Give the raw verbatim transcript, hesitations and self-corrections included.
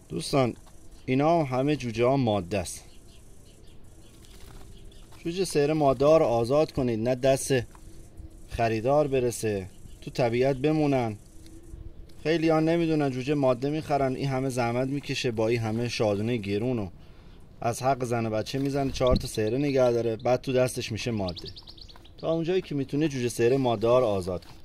دوستان اینا همه جوجه ها ماده است. جوجه سیر ماده ها رو آزاد کنید، نه دست خریدار برسه، تو طبیعت بمونن. خیلی ها نمیدونن جوجه ماده میخرن، این همه زحمت میکشه با این همه شادونه گیرونو از حق زن و بچه میزنه، چهار تا سیره نگه داره، بعد تو دستش میشه ماده. تا اونجایی که میتونه جوجه سیره ماده ها رو آزاد کنه.